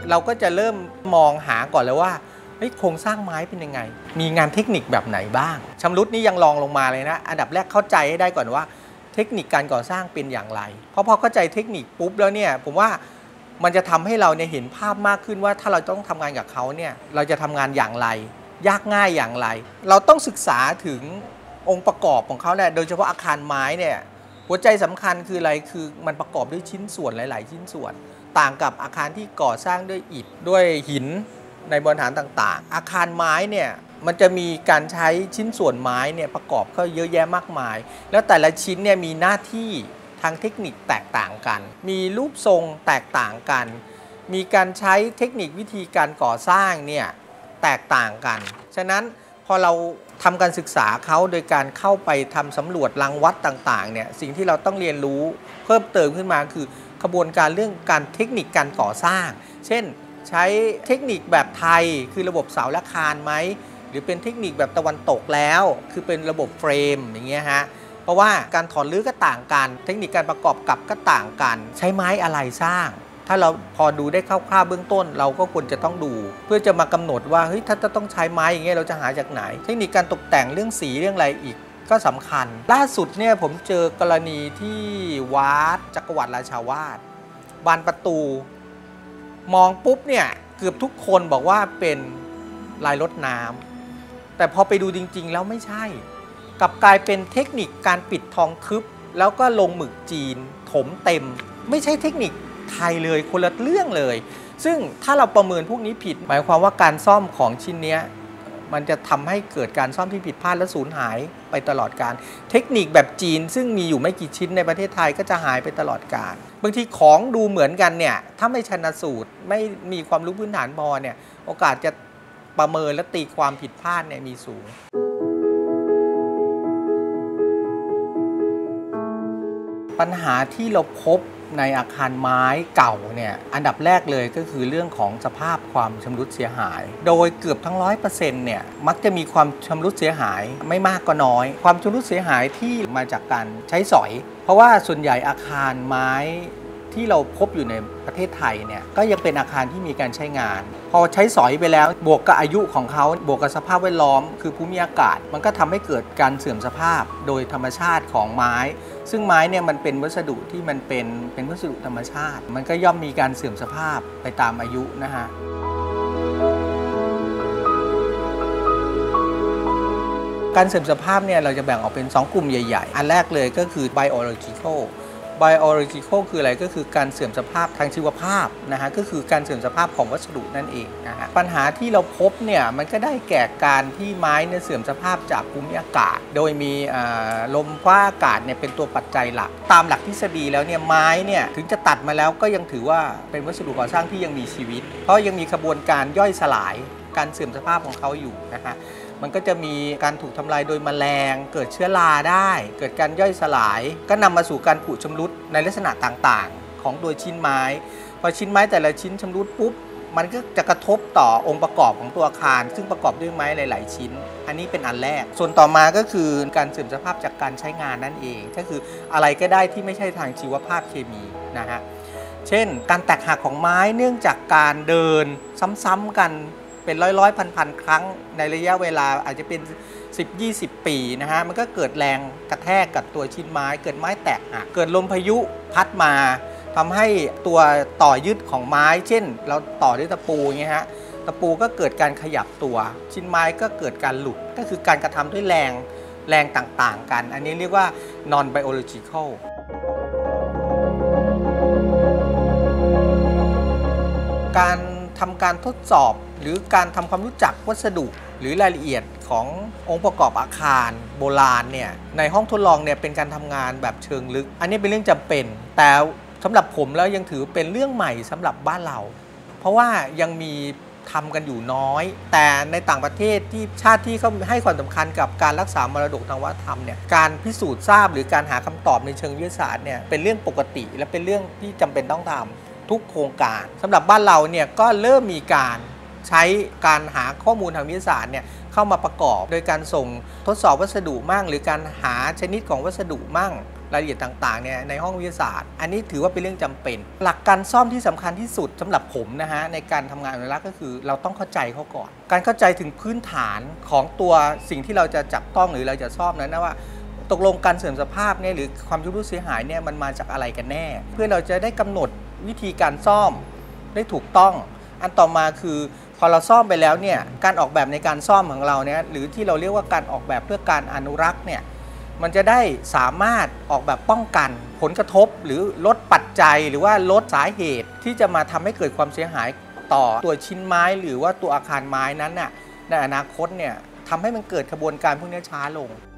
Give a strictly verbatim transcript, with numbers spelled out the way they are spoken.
เราก็จะเริ่มมองหาก่อนเลยว่าโครงสร้างไม้เป็นยังไงมีงานเทคนิคแบบไหนบ้างชำรุดนี่ยังลองลงมาเลยนะอันดับแรกเข้าใจให้ได้ก่อนว่าเทคนิคการก่อสร้างเป็นอย่างไรเพราะพอเข้าใจเทคนิคปุ๊บแล้วเนี่ยผมว่ามันจะทำให้เราเนี่ยเห็นภาพมากขึ้นว่าถ้าเราต้องทำงานกับเขาเนี่ยเราจะทำงานอย่างไรยากง่ายอย่างไรเราต้องศึกษาถึงองค์ประกอบของเขาเนี่ยโดยเฉพาะอาคารไม้เนี่ยหัวใจสำคัญคืออะไรคือมันประกอบด้วยชิ้นส่วนหลายๆชิ้นส่วนต่างกับอาคารที่ก่อสร้างด้วยอิฐด้วยหินในบนฐานต่างๆอาคารไม้เนี่ยมันจะมีการใช้ชิ้นส่วนไม้เนี่ยประกอบก็เยอะแยะมากมายแล้วแต่ละชิ้นเนี่ยมีหน้าที่ทางเทคนิคแตกต่างกันมีรูปทรงแตกต่างกันมีการใช้เทคนิควิธีการก่อสร้างเนี่ยแตกต่างกันฉะนั้นพอเราทำการศึกษาเขาโดยการเข้าไปทำสำรวจรังวัดต่างๆเนี่ยสิ่งที่เราต้องเรียนรู้เพิ่มเติมขึ้นมาคือกระบวนการเรื่องการเทคนิคการก่อสร้างเช่นใช้เทคนิคแบบไทยคือระบบเสาและคานไหมหรือเป็นเทคนิคแบบตะวันตกแล้วคือเป็นระบบเฟรมอย่างเงี้ยฮะเพราะว่าการถอนรื้อก็ต่างกันเทคนิคการประกอบกับก็ต่างกันใช้ไม้อะไรสร้างถ้าเราพอดูได้คร่าวๆเบื้องต้นเราก็ควรจะต้องดูเพื่อจะมากำหนดว่าเฮ้ยถ้าจะต้องใช้ไม้อย่างเงี้ยเราจะหาจากไหนเทคนิคการตกแต่งเรื่องสีเรื่องอะไรอีกก็สำคัญล่าสุดเนี่ยผมเจอกรณีที่วัดจักรวรรดิราชาวาสบานประตูมองปุ๊บเนี่ยเกือบทุกคนบอกว่าเป็นลายรดน้ำแต่พอไปดูจริงๆแล้วไม่ใช่กลับกลายเป็นเทคนิคการปิดทองทึบแล้วก็ลงหมึกจีนถมเต็มไม่ใช่เทคนิคไทยเลยคนละเรื่องเลยซึ่งถ้าเราประเมินพวกนี้ผิดหมายความว่าการซ่อมของชิ้นนี้มันจะทำให้เกิดการซ่อมที่ผิดพลาดและสูญหายไปตลอดกาลเทคนิคแบบจีนซึ่งมีอยู่ไม่กี่ชิ้นในประเทศไทยก็จะหายไปตลอดกาลบางทีของดูเหมือนกันเนี่ยถ้าไม่ชันสูตรไม่มีความรู้พื้นฐานพอเนี่ยโอกาสจะประเมินและตีความผิดพลาดเนี่ยมีสูงปัญหาที่เราพบในอาคารไม้เก่าเนี่ยอันดับแรกเลยก็คือเรื่องของสภาพความชำรุดเสียหายโดยเกือบทั้งร้อยเปอร์เซ็นต์เนี่ยมักจะมีความชำรุดเสียหายไม่มากก็น้อยความชำรุดเสียหายที่มาจากการใช้สอยเพราะว่าส่วนใหญ่อาคารไม้ที่เราพบอยู่ในประเทศไทยเนี่ยก็ยังเป็นอาคารที่มีการใช้งานพอใช้สอยไปแล้วบวกกับอายุของเขาบวกกับสภาพแวดล้อมคือภูมิอากาศมันก็ทำให้เกิดการเสื่อมสภาพโดยธรรมชาติของไม้ซึ่งไม้เนี่ยมันเป็นวัสดุที่มันเป็นเป็นวัสดุธรรมชาติมันก็ย่อมมีการเสื่อมสภาพไปตามอายุนะฮะการเสื่อมสภาพเนี่ยเราจะแบ่งออกเป็นสองกลุ่มใหญ่ๆอันแรกเลยก็คือ biological biological คืออะไรก็คือการเสื่อมสภาพทางชีวภาพนะฮะก็คือการเสื่อมสภาพของวัสดุนั่นเองนะฮะปัญหาที่เราพบเนี่ยมันก็ได้แก่การที่ไม้เนี่ยเสื่อมสภาพจากภูมิอากาศโดยมีลมฟ้าอากาศเนี่ยเป็นตัวปัจจัยหลักตามหลักทฤษฎีแล้วเนี่ยไม้เนี่ยถึงจะตัดมาแล้วก็ยังถือว่าเป็นวัสดุก่อสร้างที่ยังมีชีวิตเพราะยังมีกระบวนการย่อยสลายการเสื่อมสภาพของเขาอยู่นะฮะมันก็จะมีการถูกทำลายโดยแมลงเกิดเชื้อราได้เกิดการย่อยสลายก็นำมาสู่การผุชำรุดในลักษณะต่างๆของตัวชิ้นไม้พอชิ้นไม้แต่ละชิ้นชำรุดปุ๊บมันก็จะกระทบต่อองค์ประกอบของตัวอาคารซึ่งประกอบด้วยไม้หลายๆชิ้นอันนี้เป็นอันแรกส่วนต่อมาก็คือการเสื่อมสภาพจากการใช้งานนั่นเองก็คืออะไรก็ได้ที่ไม่ใช่ทางชีวภาพเคมีนะฮะเช่นการแตกหักของไม้เนื่องจากการเดินซ้ำๆกันเป็นร้อยร้อยพันพันครั้งในระยะเวลาอาจจะเป็น สิบถึงยี่สิบ ปีนะฮะมันก็เกิดแรงกระแทกกับตัวชิ้นไม้เกิดไม้แตกหักเกิดลมพายุพัดมาทำให้ตัวต่อยึดของไม้เช่นเราต่อด้วยตะปูอย่างเงี้ยฮะตะปูก็เกิดการขยับตัวชิ้นไม้ก็เกิดการหลุดก็คือการกระทำด้วยแรงแรงต่างๆกันอันนี้เรียกว่า non biological การทำการทดสอบหรือการทำความรู้จักวัสดุหรือรายละเอียดขององค์ประกอบอาคารโบราณเนี่ยในห้องทดลองเนี่ยเป็นการทำงานแบบเชิงลึกอันนี้เป็นเรื่องจำเป็นแต่สำหรับผมแล้วยังถือเป็นเรื่องใหม่สำหรับบ้านเราเพราะว่ายังมีทำกันอยู่น้อยแต่ในต่างประเทศที่ชาติที่เขาให้ความสำคัญกับการรักษามรดกทางวัฒนธรรมเนี่ยการพิสูจน์ทราบหรือการหาคำตอบในเชิงวิทยาศาสตร์เนี่ยเป็นเรื่องปกติและเป็นเรื่องที่จำเป็นต้องทำทุกโครงการสำหรับบ้านเราเนี่ยก็เริ่มมีการใช้การหาข้อมูลทางวิทยาศาสตร์เนี่ยเข้ามาประกอบโดยการส่งทดสอบวัสดุมั่งหรือการหาชนิดของวัสดุมั่งรายละเอียดต่างๆเนี่ยในห้องวิทยาศาสตร์อันนี้ถือว่าเป็นเรื่องจำเป็นหลักการซ่อมที่สำคัญที่สุดสำหรับผมนะฮะในการทำงานอนุรักษ์ก็คือเราต้องเข้าใจเขาก่อนการเข้าใจถึงพื้นฐานของตัวสิ่งที่เราจะจับต้องหรือเราจะซ่อมนั้นนะว่าตกลงการเสื่อมสภาพเนี่ยหรือความชำรุดเสียหายเนี่ยมันมาจากอะไรกันแน่เพื่อเราจะได้กำหนดวิธีการซ่อมได้ถูกต้องอันต่อมาคือพอเราซ่อมไปแล้วเนี่ยการออกแบบในการซ่อมของเราเนี่ยหรือที่เราเรียกว่าการออกแบบเพื่อการอนุรักษ์เนี่ยมันจะได้สามารถออกแบบป้องกันผลกระทบหรือลดปัจจัยหรือว่าลดสาเหตุที่จะมาทำให้เกิดความเสียหายต่อตัวชิ้นไม้หรือว่าตัวอาคารไม้นั้นน่ะในอนาคตเนี่ยทำให้มันเกิดกระบวนการพวกนี้ช้าลง